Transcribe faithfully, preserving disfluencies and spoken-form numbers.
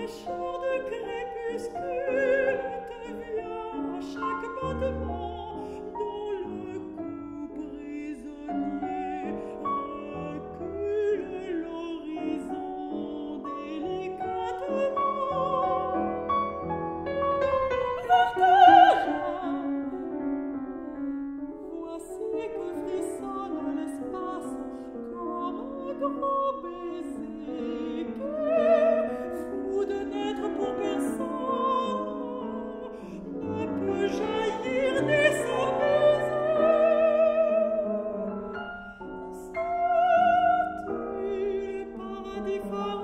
chant de crépuscule te vient à chaque battement, dont le cou prisonnier recule l'horizon délicatement. Vertigin, voici que frissonne l'espace comme un grand baiser, que, fou de n'être pour personne, ne peut jaillir ni s'apaiser. Sais-tu le paradis farouche